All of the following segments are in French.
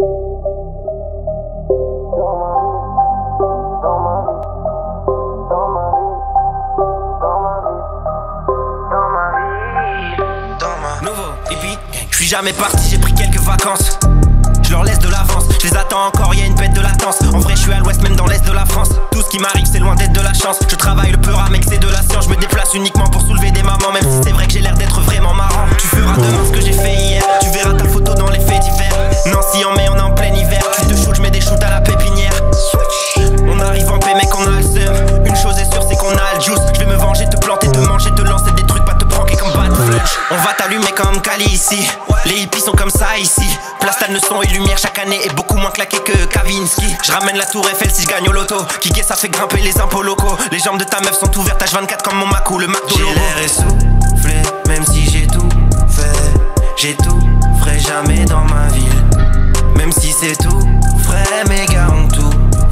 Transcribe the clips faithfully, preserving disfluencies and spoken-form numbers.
Je suis jamais parti, j'ai pris quelques vacances. Je leur laisse de l'avance, je les attends encore, y'a une bête de latence. En vrai je suis à l'ouest, même dans l'est de la France. Tout ce qui m'arrive c'est loin d'être de la chance. Je travaille le peur, mec c'est de la science. Je me déplace uniquement pour soulever des mamans. Même si c'est vrai que j'ai l'air d'être vraiment marrant. Tu feras demain ce que j'ai fait hier. Tu verras ta photo dans les faits divers. Nancy en mai, on est en plein hiver. Tu te shoots, je mets des shoots à la pépinière. On arrive en paix mec, on a le seum. Une chose est sûre c'est qu'on a le juice. Je vais me venger, te planter, te manger, te lancer des trucs, pas te pranker comme Bad Flush. On va t'allumer comme Kali ici. Les hippies sont comme ça ici. Plastal ne son et lumière chaque année est beaucoup moins claqué que Kavinsky. Je ramène la tour Eiffel si je gagne au loto. Kicker ça fait grimper les impôts locaux. Les jambes de ta meuf sont ouvertes H vingt-quatre comme mon Macou, le McDo logo. J'ai l'air essoufflé, même si j'ai tout fait. J'ai tout, ferai jamais dans ma ville. Même si c'est tout frais, mes gars ont tout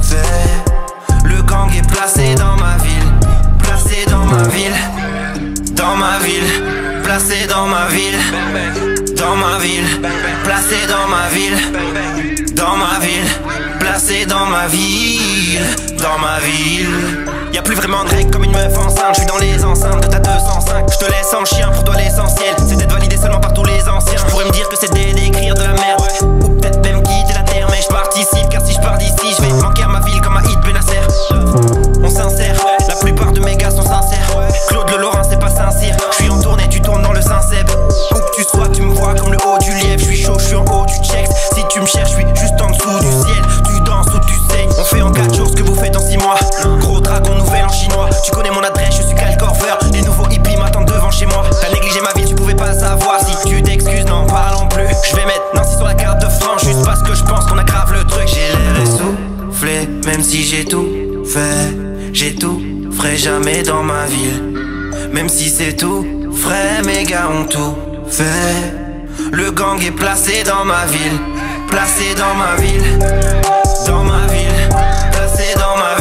fait. Le gang est placé dans ma ville. Placé dans ma ville. Dans ma ville. Placé dans ma ville. Dans ma ville, placé dans ma ville. Dans ma ville, placé dans ma ville. Dans ma ville. Y'a plus vraiment de règles comme une meuf enceinte. Je suis dans les enceintes de ta deux cent cinq. Je te laisse en chien, pour toi l'essentiel c'est d'être validé seulement par tous les anciens. Je pourrais me dire que c'est d'écrire de la merde, ou peut-être même quitter la terre. Mais je participe car si je pars d'ici je vais manquer à ma ville comme à Hit Benasser. On s'insère, la plupart de mes gars sont sincères. Claude Le Lorrain c'est pas sincère. Je suis en tournée, tu tournes dans le Saint-Seb. Où que tu sois tu me vois comme le haut du lièvre. Je suis chaud, je suis en haut du check. Si tu me cherches, je suis juste en dessous du ciel. Tu danses ou tu saignes. On fait en quatre jours ce que vous faites en six mois. Gros dragon nouvelle en chinois. Tu connais mon adresse, je suis Kyle Corver. Les nouveaux hippies m'attendent devant chez moi. T'as négligé ma vie, tu pouvais pas savoir. Si tu t'excuses, n'en parlons plus. Je vais mettre Nancy sur la carte de France juste parce que je pense qu'on aggrave le truc. J'ai l'air essoufflé, même si j'ai tout fait. J'ai tout, ferai jamais dans ma ville. Même si c'est tout frais, mes gars ont tout fait. Le gang est placé dans ma ville. Placé dans ma ville. Dans ma ville. Placé dans ma ville.